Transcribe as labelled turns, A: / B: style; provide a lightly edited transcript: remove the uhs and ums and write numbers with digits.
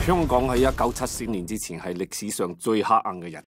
A: 香港喺1974年之前係歷史上最黑暗嘅日子。